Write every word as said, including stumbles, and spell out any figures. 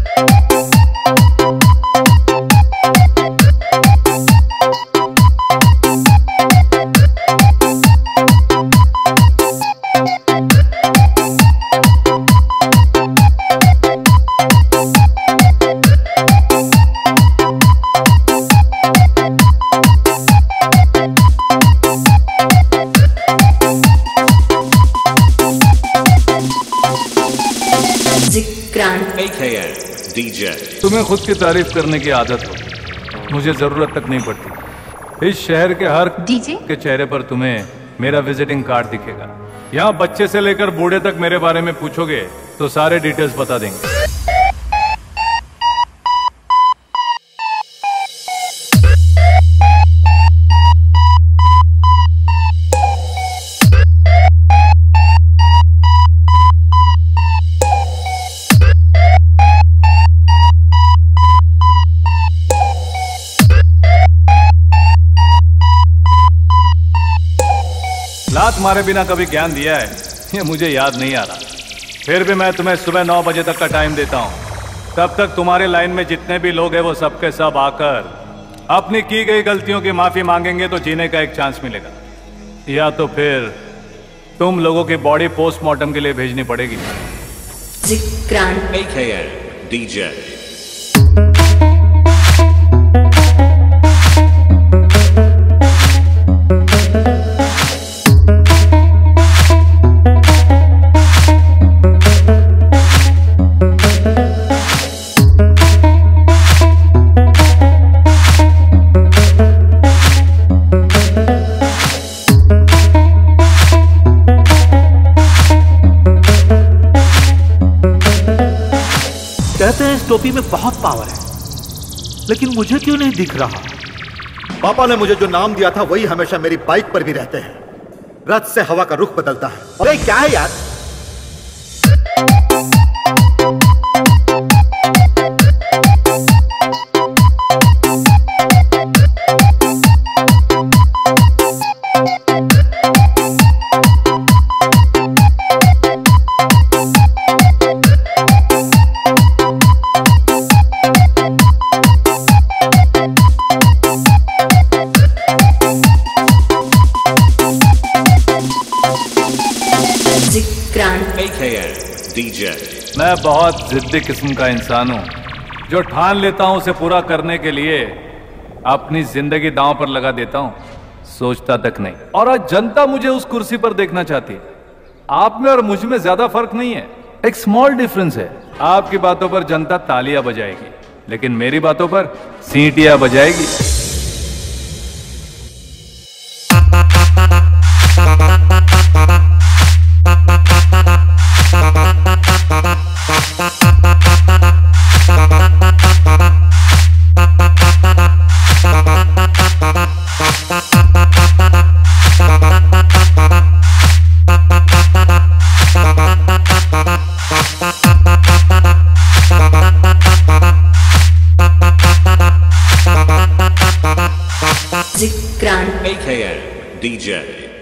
तुम्हें खुद की तारीफ करने की आदत हो, मुझे जरूरत तक नहीं पड़ती। इस शहर के हर डीजे के चेहरे पर तुम्हें मेरा विजिटिंग कार्ड दिखेगा। यहाँ बच्चे से लेकर बूढ़े तक मेरे बारे में पूछोगे तो सारे डिटेल्स बता देंगे। लात मारे बिना कभी ज्ञान दिया है ये मुझे याद नहीं आ रहा, फिर भी मैं तुम्हें सुबह नौ बजे तक का टाइम देता हूँ। तब तक तुम्हारे लाइन में जितने भी लोग हैं वो सबके सब आकर अपनी की गई गलतियों की माफी मांगेंगे तो जीने का एक चांस मिलेगा, या तो फिर तुम लोगों की बॉडी पोस्टमार्टम के लिए भेजनी पड़ेगी। डीजे कहते हैं इस टोपी में बहुत पावर है, लेकिन मुझे क्यों नहीं दिख रहा? पापा ने मुझे जो नाम दिया था वही हमेशा मेरी बाइक पर भी रहते हैं। रथ से हवा का रुख बदलता है। अरे क्या है यार? डीजे मैं बहुत जिद्दी किस्म का इंसान हूँ जो ठान लेता हूँ उसे पूरा करने के लिए अपनी जिंदगी दांव पर लगा देता हूँ, सोचता तक नहीं। और आज जनता मुझे उस कुर्सी पर देखना चाहती है। आप में और मुझ में ज्यादा फर्क नहीं है, एक स्मॉल डिफरेंस है। आपकी बातों पर जनता तालियां बजाएगी, लेकिन मेरी बातों पर सीटियां बजाएगी। A K A D J